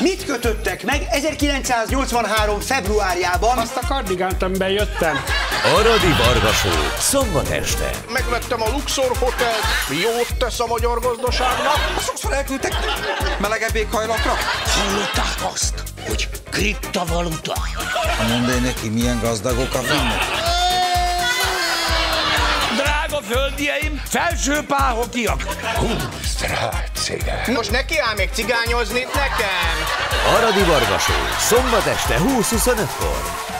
Mit kötöttek meg 1983. februárjában? Azt a kardigánt, amiben jöttem. Aradi Varga Show, szombat este. Megvettem a Luxor Hotelt, jót tesz a magyar gazdaságnak. Sokszor elküldtek melegebb éghajlatra. Hallották azt, hogy kriptovaluta? Mondd neki, milyen gazdagok a finnok. Drága földieim, felső páhokiak! Strácige. Most neki áll még cigányozni nekem? Aradi Varga Show, szombat este 20:25-kor.